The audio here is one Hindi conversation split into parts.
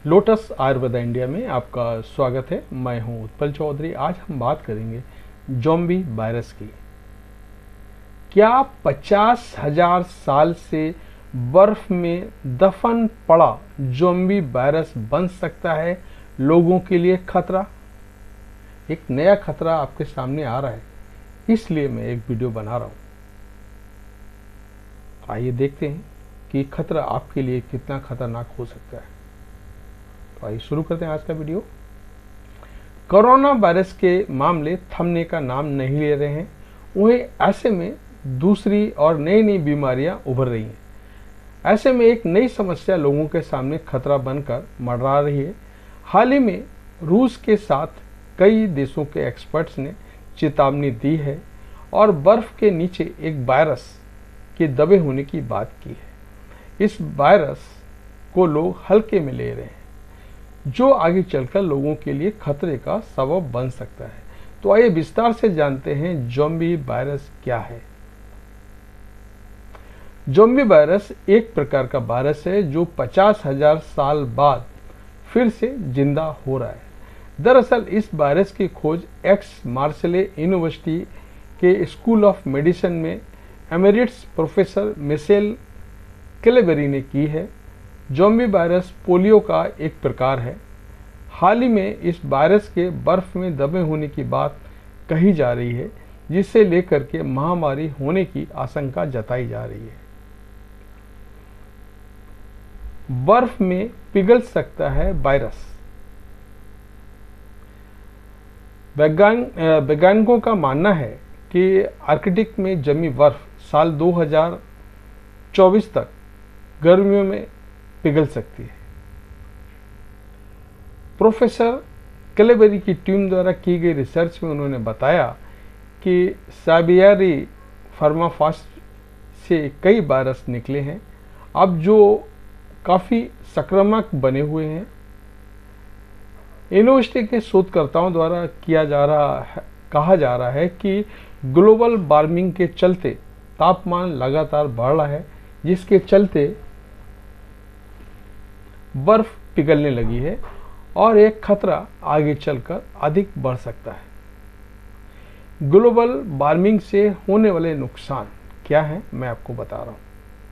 लोटस आयुर्वेदा इंडिया में आपका स्वागत है। मैं हूं उत्पल चौधरी। आज हम बात करेंगे ज़ॉम्बी वायरस की। क्या 50,000 साल से बर्फ में दफन पड़ा ज़ॉम्बी वायरस बन सकता है लोगों के लिए खतरा? एक नया खतरा आपके सामने आ रहा है, इसलिए मैं एक वीडियो बना रहा हूं। आइए देखते हैं कि खतरा आपके लिए कितना खतरनाक हो सकता है। तो आइए शुरू करते हैं आज का वीडियो। कोरोना वायरस के मामले थमने का नाम नहीं ले रहे हैं। वहीं ऐसे में दूसरी और नई नई बीमारियां उभर रही हैं। ऐसे में एक नई समस्या लोगों के सामने खतरा बनकर मंडरा रही है। हाल ही में रूस के साथ कई देशों के एक्सपर्ट्स ने चेतावनी दी है और बर्फ के नीचे एक वायरस के दबे होने की बात की है। इस वायरस को लोग हल्के में ले रहे हैं, जो आगे चलकर लोगों के लिए खतरे का सबब बन सकता है। तो आइए विस्तार से जानते हैं ज़ॉम्बी वायरस क्या है। ज़ॉम्बी वायरस एक प्रकार का वायरस है जो 50,000 साल बाद फिर से जिंदा हो रहा है। दरअसल इस वायरस की खोज एक्स मार्सेले यूनिवर्सिटी के स्कूल ऑफ मेडिसिन में एमेरिटस प्रोफेसर मिशेल क्लेबेरी ने की है। ज़ॉम्बी वायरस पोलियो का एक प्रकार है। हाल ही में इस वायरस के बर्फ में दबे होने की बात कही जा रही है, जिसे लेकर के महामारी होने की आशंका जताई जा रही है। बर्फ में पिघल सकता है वायरस। वैज्ञानिकों का मानना है कि आर्कटिक में जमी बर्फ साल 2024 तक गर्मियों में पिघल सकती है। प्रोफेसर क्लेबेरी की टीम द्वारा की गई रिसर्च में उन्होंने बताया कि साबियारी फार्माफास्ट से कई वायरस निकले हैं अब जो काफ़ी संक्रामक बने हुए हैं। यूनिवर्सिटी के शोधकर्ताओं द्वारा कहा जा रहा है कि ग्लोबल वार्मिंग के चलते तापमान लगातार बढ़ रहा है, जिसके चलते बर्फ पिघलने लगी है और एक खतरा आगे चलकर अधिक बढ़ सकता है। ग्लोबल वार्मिंग से होने वाले नुकसान क्या हैं, मैं आपको बता रहा हूं।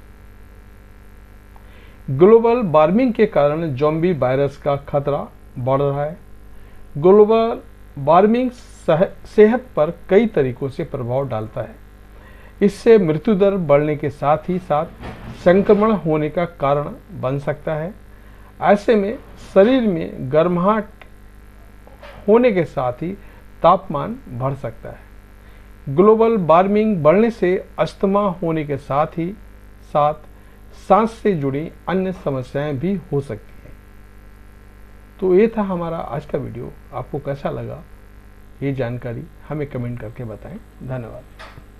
ग्लोबल वार्मिंग के कारण ज़ॉम्बी वायरस का खतरा बढ़ रहा है। ग्लोबल वार्मिंग सेहत पर कई तरीकों से प्रभाव डालता है। इससे मृत्यु दर बढ़ने के साथ ही साथ संक्रमण होने का कारण बन सकता है। ऐसे में शरीर में गर्माहट होने के साथ ही तापमान बढ़ सकता है। ग्लोबल वार्मिंग बढ़ने से अस्थमा होने के साथ ही साथ सांस से जुड़ी अन्य समस्याएं भी हो सकती हैं। तो ये था हमारा आज का वीडियो। आपको कैसा लगा ये जानकारी हमें कमेंट करके बताएं। धन्यवाद।